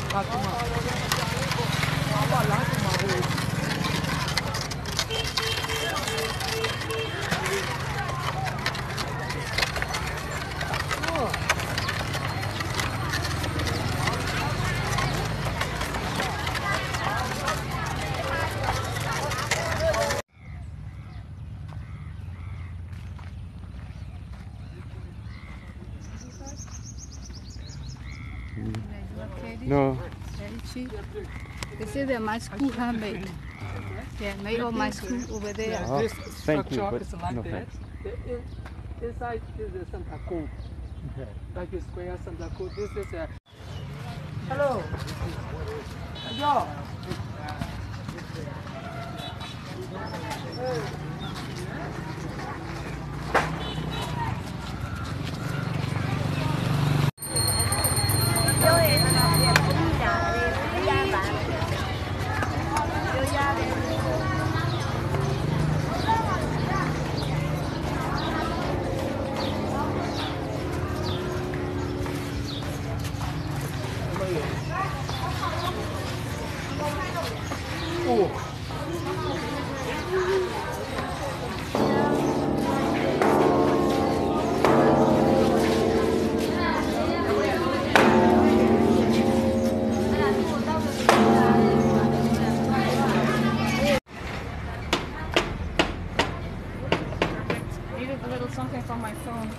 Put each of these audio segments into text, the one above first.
No. Very cheap. This is my school handmade. Yeah, made on my school over there. Oh, This thank you, structure but is like no that. thanks. The inside is the Santa Cruz. Like a square Santa Cruz. This is a. Hello. Yo. Needed a little something from my phone.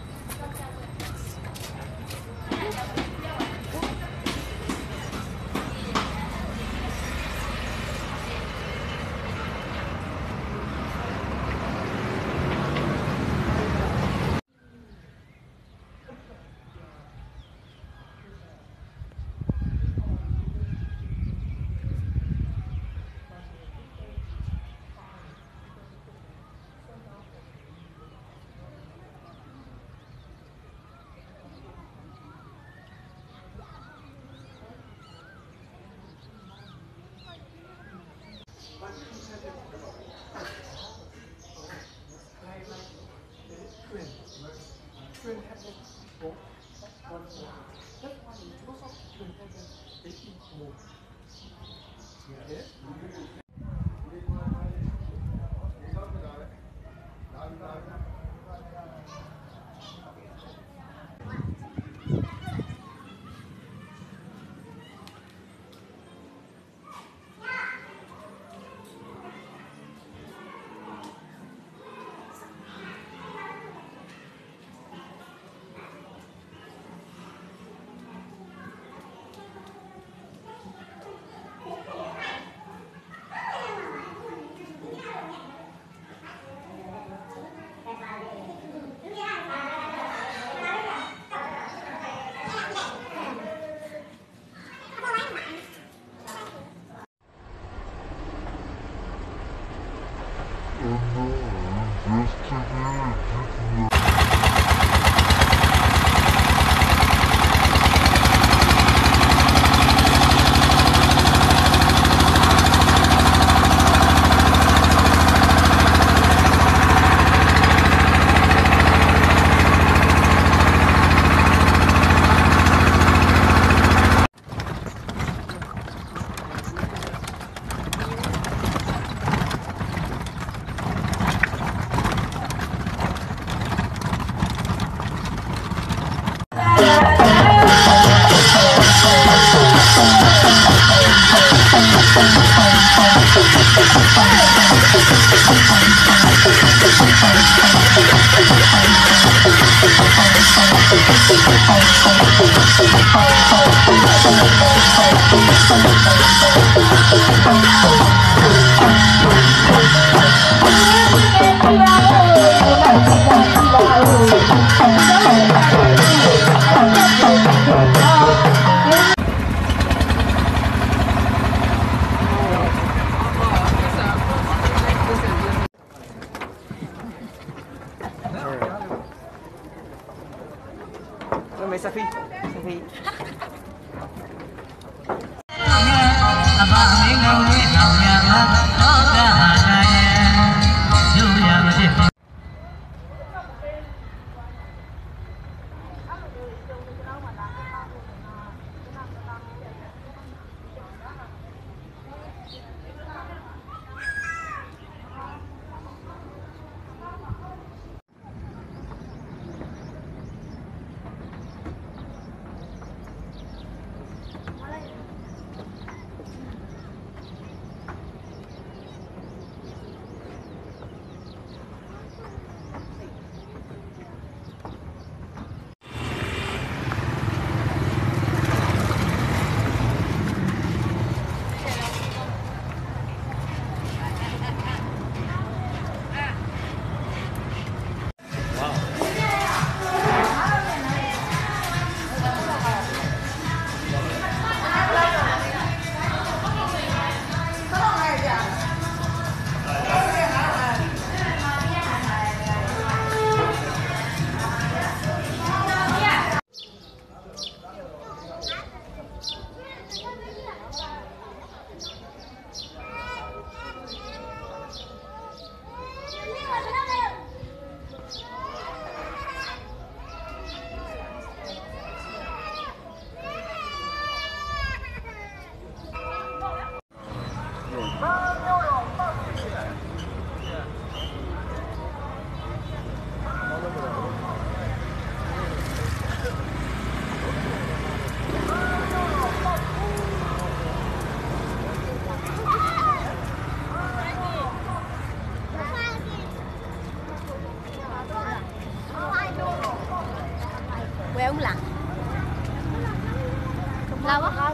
Mời Safi. Safi.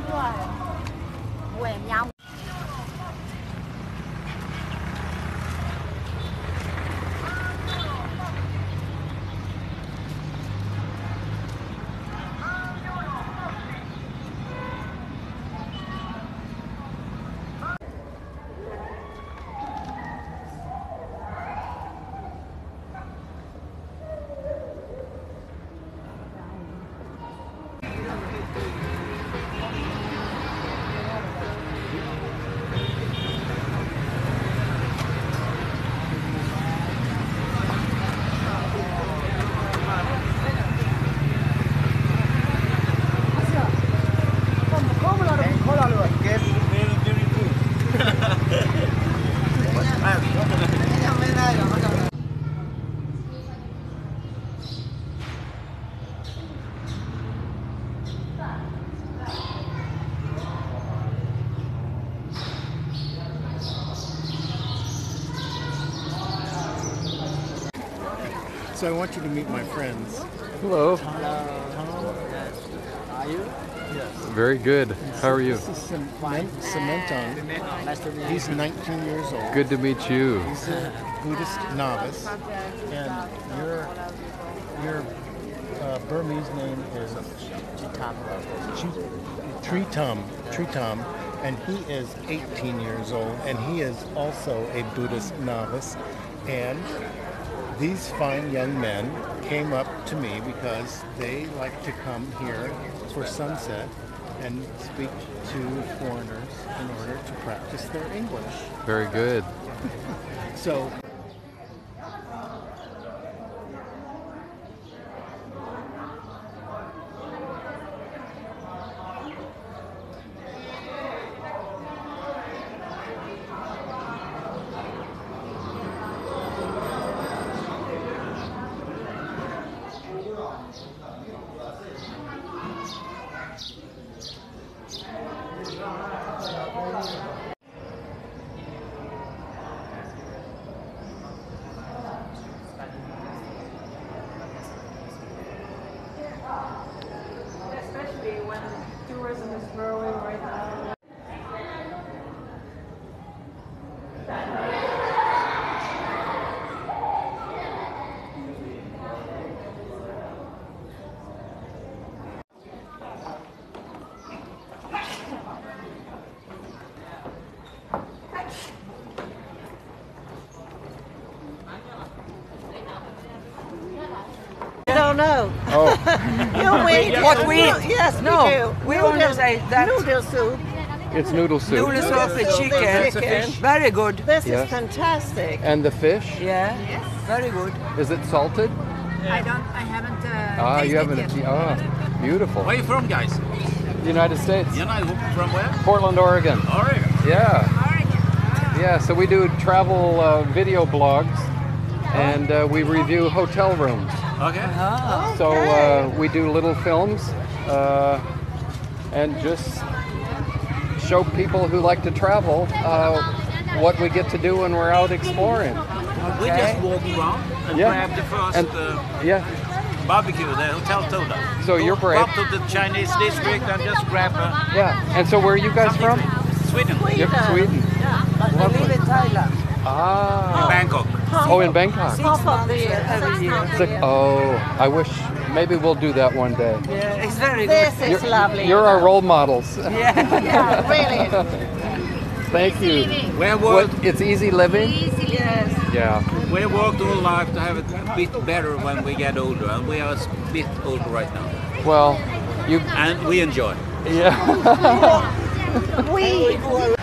Ủa em nhau. So I want you to meet my friends. Hello. Are you? Yes. Very good. How are you? This is Cementon. Nice to meet you. He's 19 years old. Good to meet you. He's a Buddhist novice. And your Burmese name is Tritam. And he is 18 years old. And he is also a Buddhist novice. And these fine young men came up to me because they like to come here for sunset and speak to foreigners in order to practice their English. Very good. So especially when tourism is growing right now. don't know. Oh, You wait. What we eat? Yes, No, we do. we only say that. Noodle soup. it's noodle soup. Noodle soup with chicken. Chicken. Very good. This Yeah. is fantastic. And the fish? Yeah. Very good. Is it salted? I haven't Ah, you tasted haven't. yet. Ah, beautiful. Where are you from, guys? United States. You're not from where? Portland, Oregon. Oregon. Yeah. Oregon. Yeah, so we do travel video blogs and we review hotel rooms. Okay. So we do little films and just show people who like to travel what we get to do when we're out exploring. We just walk around and Yeah. grab the first And yeah, barbecue the hotel told us. So you're brave. Go up to the Chinese district and just grab yeah. And so where are you guys from? Sweden. Yep, Sweden. But we live in Thailand. Ah. Bangkok. Oh, in Bangkok. Half of the year. Every year. Oh, I wish maybe we'll do that one day. Yeah, it's very good. This is lovely. You're our role models. Yeah. Yeah, really. Thank you. We What, worked, it's easy living? Yes. Yeah. we worked all life to have it a bit better when we get older, and we are a bit older right now. Well, you And we enjoy. yeah. We